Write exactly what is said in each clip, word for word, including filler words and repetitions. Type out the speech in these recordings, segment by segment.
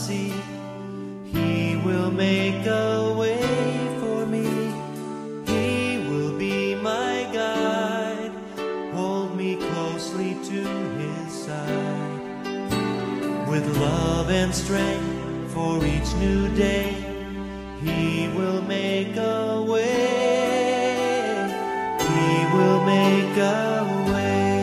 see. He will make a way for me. He will be my guide, hold me closely to His side. With love and strength for each new day, He will make a way. He will make a way.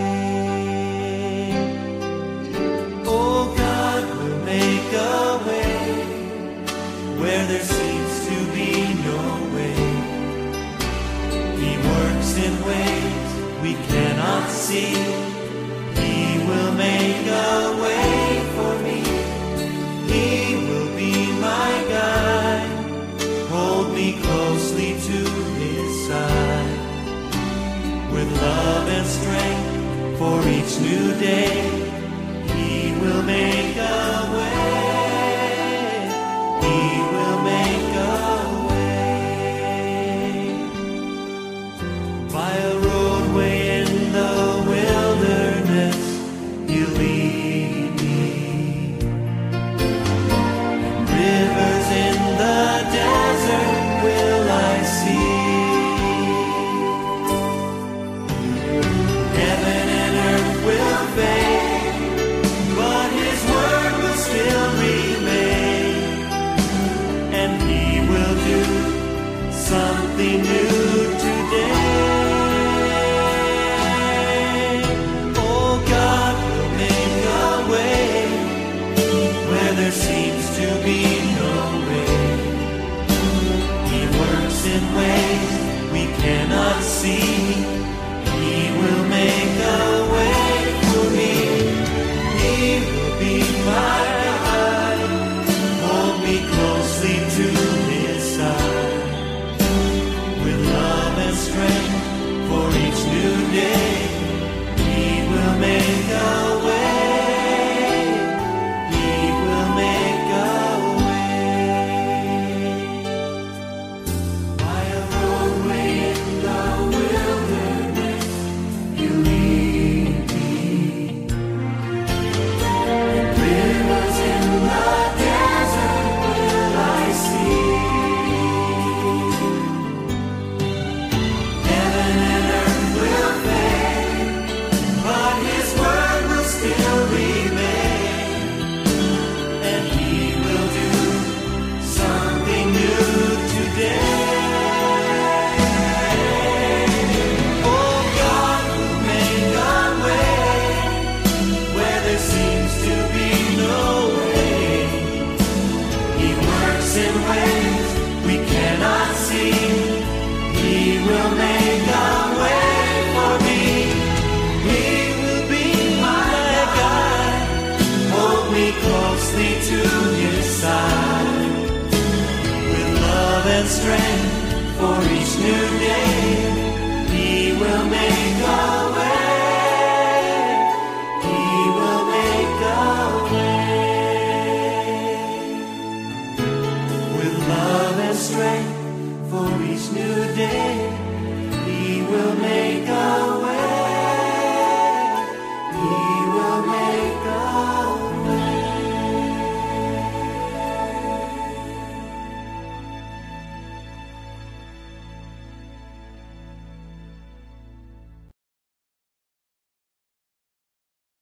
Oh, God will make a way where there seems to be no way. He works in ways we cannot see. He will make a way for me. He will be my guide, hold me closely to His side. With love and strength for each new day, He will make a way. He will make a way. By a roadway in the wilderness, He'll lead me. Rivers in the desert will I see. Heaven and earth will fade, but His word will still remain. And He will do something new today. Oh, God will make a way where there seems to be no way. He works in ways we cannot see. He will make a way for me. He will be my guide, hold me closely to His side. With love and strength for each new day, He will make a way. He will make a way. By a roadway in the wilderness, He'll lead me. Rivers in the desert will I see. Heaven and earth will fade, but His word will still remain. And He will do something new today. Oh, God will make a way where there seems to be no way. He works in ways we cannot see. He will make a way for me. He will be my guide, hold me closely to His side. With love and strength for each new day, He will make a way. He will make a way. With love and strength for each new day, He will make